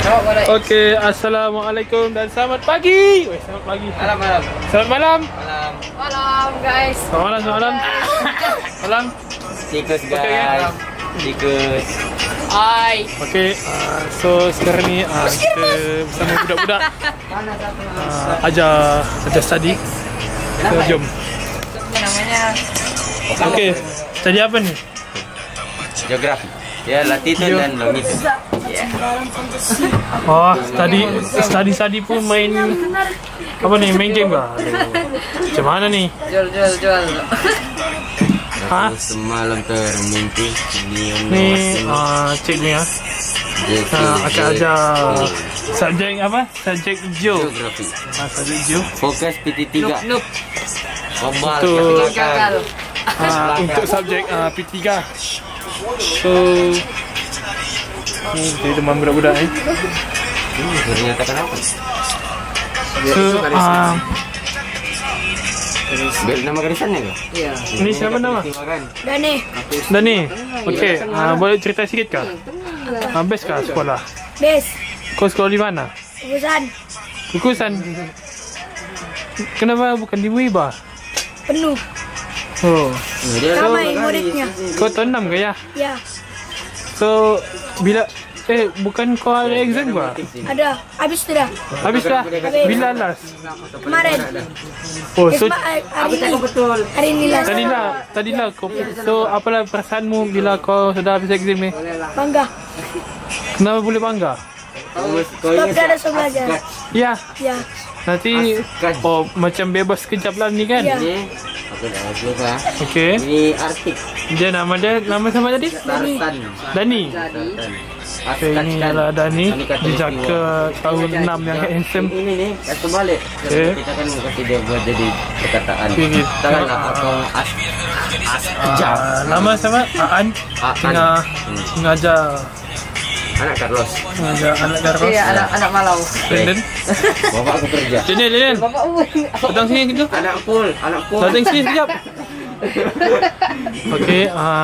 Okey, assalamualaikum dan selamat pagi. Selamat pagi. Malam. Selamat malam. Malam guys. Selamat malam. Malam. Tikus guys. Tikus. Hai. Okey, so sekarang ni kita bersama budak-budak ajar study. So, jom. Namanya Okey, study apa ni? Geografi. Ya, latitude dan longitude. Oh, study pun main apa ni? Main game kah? Macam mana ni? jual. Ha? Semalam termimpi Ni cik ni akan ajar subjek apa? Subjek Geo. Geografi. Subjek Geo. Fokus PT3. Noob. Mobile Untuk- Gagal. Untuk subjek P3. So ni jadi teman budak-budak ni. Ternyata kenapa? So Beri nama garisannya ke? Iya. ni siapa nama? Dani. Okey, boleh cerita sikit kah? Best kah sekolah? Best. Kau sekolah di mana? Urusan Kukusan. Kenapa bukan di Muiba? penuh. Oh, Ramai muridnya. kau tahun 6 ke ya? Ya, So bila bukan kau ada exam ke? ada. Habis sudah. Habis dah. Bila last? Kemarin. Oh, so Hari ini last. tadi lah kau. So apalah perasaanmu bila kau sudah habis exam ni? Bangga. Kenapa boleh bangga? Sebab dah ada semua belajar. Ya, Ya, nanti macam bebas kejap lah ni kan? ya. Okey. Ini Artik. Dia nama sama tadi? Dani. Okay, ini adalah Dani. Dia jaga tahun 6 yang handsome. Ini nih, kasih balik. Okay. Kita kan kasih dia buat jadi perkataan. Okay, gitu. Kita kan atau ajar. Nama sama Aan. Tengah mengajar Anak Carlos. anak Carlos. Iya, anak malau. Brandon. Bapak aku kerja. Lilian. Bapak Datang sini gitu. Anak pool. Datang sini sekejap. Okey,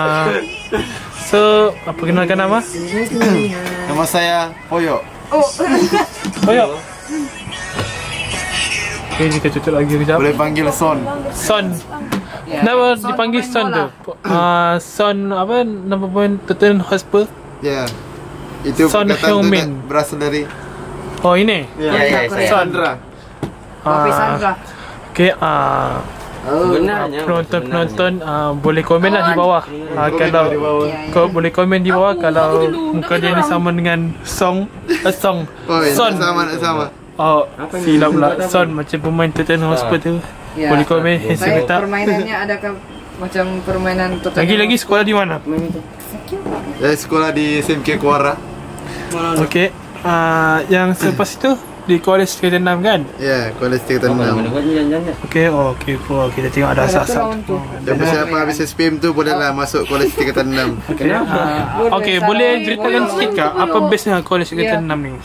so perkenalkan nama? Nama saya Poyo. Oh ya. Okey, kita tutup lagi kejap. Boleh panggil Son. Son. Kenapa dipanggil Son tu? Son apa? Nama pun Tottenham Hotspur. Ya. Itu Son perkataan tu Heung-min. berasal dari Oh ini. Ya, saya. Sandra. Kopi Sandra. Okey, Benarnya. penonton boleh komen lah di bawah. Kalau kau boleh komen di bawah kalau muka dia ni sama dengan Son. Oh, Son. nak sama. Oh, silap pula. Son macam pemain Tottenham Hotspur tu. Ya. Boleh komen handsome Baik, ke tak? permainannya adakah macam permainan total? Lagi sekolah di mana? Saya sekolah di SMK Kuara. Okey. Yang selepas itu di College Tingkatan 6 kan? Ya, Kolej Tingkatan 6. Okey, okey. Kita tengok ada asas-asas. Siapa habis SPM tu bolehlah masuk Kolej Tingkatan 6. Okey. Okey, boleh ceritakan sikit kah apa bestnya College Tingkatan 6 ni?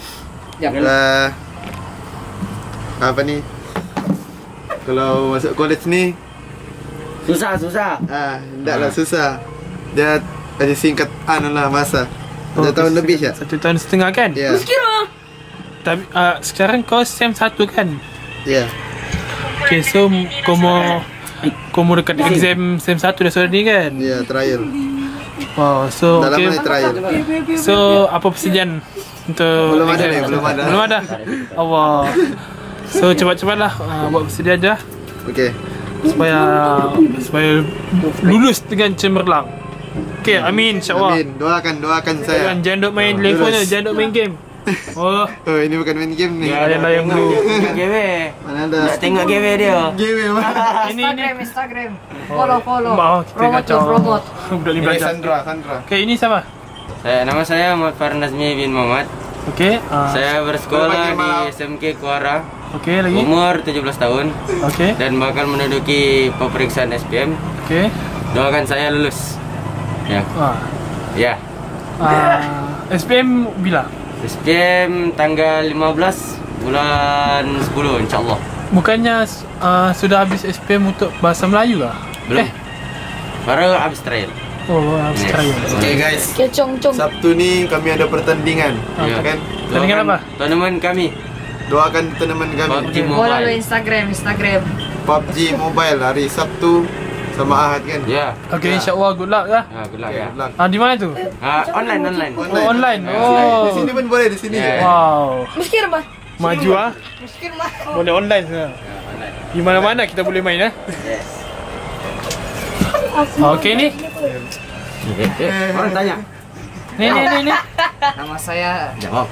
Apa ni? Kalau masuk kolej ni Susah. tidaklah susah. Dia ada singkat lah masa. Ada tahun lebih ya? 1 tahun setengah kan? Ya. Tapi sekarang kau SEM 1 kan? Ya. Okay, so kau mau dekat exam SEM 1 dah sore ni kan? Ya, trial. Wow, so Dah lama okay. ni trial. So apa persediaan untuk Belum ada exam? ni, belum ada. Belum ada. Allah. So cepat-cepatlah buat persediaan je Okey. supaya lulus dengan cemerlang. Okay, amin insya-Allah. Amin. Doakan saya. Jangan duk main telefon je, jangan duk main game. Oh, Oh, ini bukan main game ni. ada yang dulu. Mana ada? Nak tengok game dia. Game mana? Instagram. Follow. Kita kacau. Promote. Budak ni belajar. Sandra. Okay, ini siapa? Nama saya Muhammad Farnazmi bin Muhammad. Okay, Saya bersekolah di SMK Kuara. okay lagi. Umur 17 tahun Okay, dan bakal menduduki pemeriksaan SPM. okay. Doakan saya lulus. Ya. Ya. SPM bila? SPM tanggal 15 bulan 10 insya-Allah. Bukannya sudah habis SPM untuk bahasa Melayu lah? Belum. Baru habis trial. Oh, Australia. Okay guys, Kecong-cong. Sabtu ni kami ada pertandingan. Ya. Kan? Tandingan apa? Tournament kami. Doakan tournament kami. PUBG Follow Mobile. Instagram. PUBG Mobile hari Sabtu sama Ahad kan? Ya. Okay, insyaAllah good luck lah. Good luck Okay, ya. good luck. Di mana tu? Online. Oh, online. Di Oh. sini pun boleh, di sini. Yeah. Wow. Miskin mah. Maju ah. Boleh online sekarang. Di mana-mana kita boleh main eh. Okey ni. Orang tanya. Ni. Nama saya Jawab.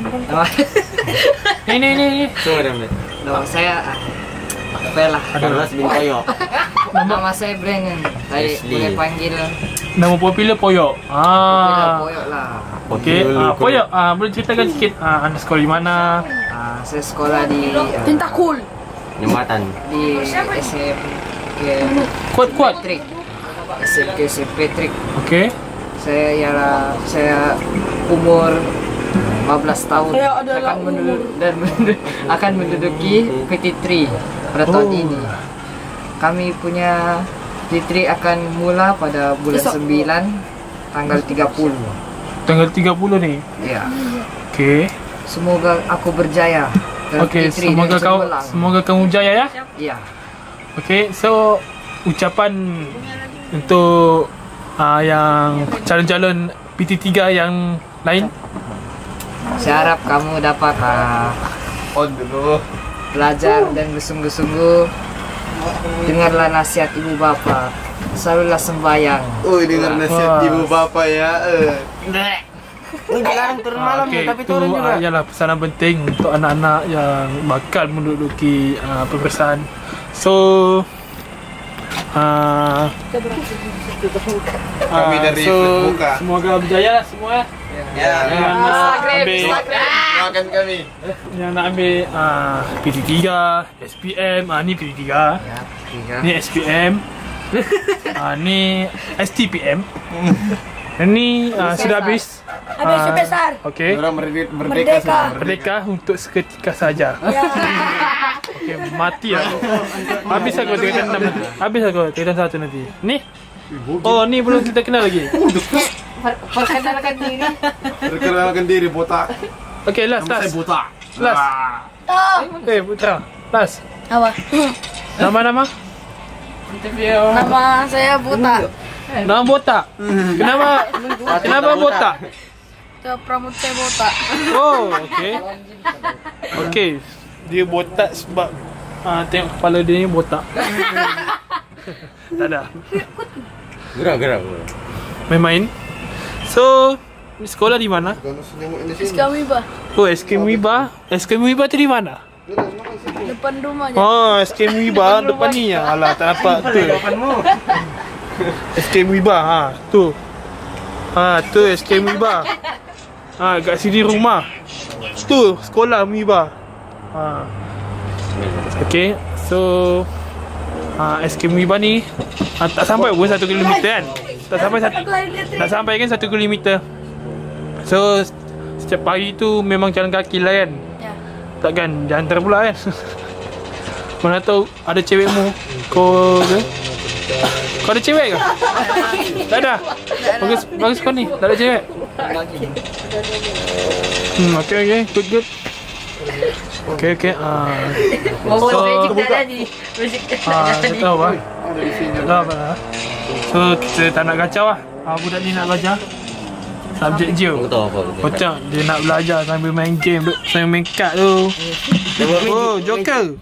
Ni. nama saya Bella. Carlos bin Koyo. Nama saya Brennan. Saya Ashley. boleh panggil Nama popular Poyok. Poyok lah. Okey. Poyok, boleh ceritakan sikit anda sekolah di mana? Saya sekolah di Tentakul. Jembatan. di SMK Kuat. Patrick. SMK Patrick. Okey. Saya umur 15 tahun Saya adalah akan menduduki PT3 pada tahun ini. Kami punya PT3 akan mula pada bulan 9 tanggal 30. Tanggal 30 ni. Ya. Okey. Semoga aku berjaya. dalam Okey, PT3 dan cemerlang. semoga kamu jaya ya. Ya. Okey, so ucapan untuk yang calon-calon PT3 yang lain. Saya harap kamu dapat On dulu. belajar dan bersungguh-sungguh. Dengarlah nasihat ibu bapa. Selalulah sembahyang. Oh, dengar nasihat Wah. ibu bapa ya. Dilarang turun malam Okey, tapi itu turun juga. ialah pesanan penting untuk anak-anak yang bakal menduduki peperiksaan. So Kami dari Muka. semoga berjaya lah semua. Ya. Yang nak ambil Doakan kami. yang nak ambil PT3, SPM, ni PT3, Ya, tiga. ni SPM, ni STPM. Ni sudah habis. Habis sebesar. Okey. Orang merdeka Merdeka. semua. Merdeka untuk seketika saja. Ya. Okey, mati aku. Habis aku tingkatan 6 nanti. Habis aku tingkatan 1 nanti. Ni? Oh, ni belum kita kenal lagi. Perkenalkan diri. Perkenalkan diri botak. Okey, last. botak. Last. Putra. Last. Apa? Nama-nama? Nama saya Buta. Nama botak. Kenapa botak? Itu pramut saya Buta. Oh, okey. Okey. Dia botak sebab tengok kepala dia ni botak. Tak ada. Gerak. Main-main. So, sekolah di mana? Kami bah Oh, SK Muiba. SK Muiba tu di mana? depan rumahnya. Oh, SK Muiba depan ni ya. Alah, tak nampak tu. SK Muiba, tu. Tu SK Muiba. Kat sini rumah. Tu sekolah Muiba. Okey, so SK Muiba ni tak sampai pun 1 kilometer kan? Tak sampai kan 1 kilometer. So setiap pagi tu memang jalan kaki lah kan? Ya. Takkan jantar pula kan? Mana tahu ada cewekmu. Kau ada cewek ke? Tak ada. Bagus kau ni. Tak ada cewek. Okay. Good. Okay. Tak tahu lah. So kita tak nak kacau lah. Budak ni nak belajar subjek je. Aku tahu apa. Kocak dia nak belajar sambil main game tu, sambil main kad tu. Oh, Joker.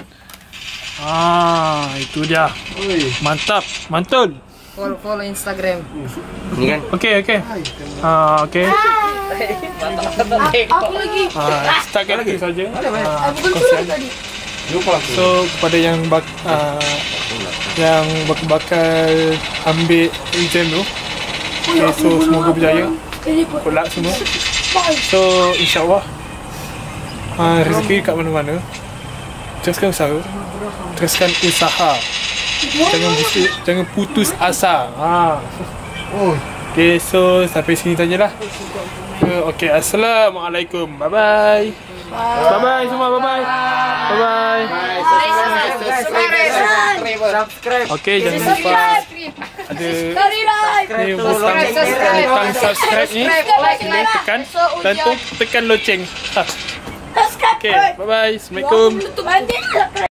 Itu dia. Mantap, mantul. Follow Instagram. Ni kan? Okey. Okay. Aku lagi. Setakat itu saja. Aku belum tadi. So kepada yang bakal ambil exam tu, okay, so semoga berjaya. Good luck semua. So insyaAllah rezeki kat mana-mana. Teruskan usaha. Jangan putus asa. Okay, so sampai sini sajalah. Okay, assalamualaikum. Bye semua. Bye. Subscribe. Okay, jangan lupa ada Kari live. ni butang subscribe ni. Boleh tekan dan tu tekan loceng. Ha. Okay, bye bye. Assalamualaikum. Nanti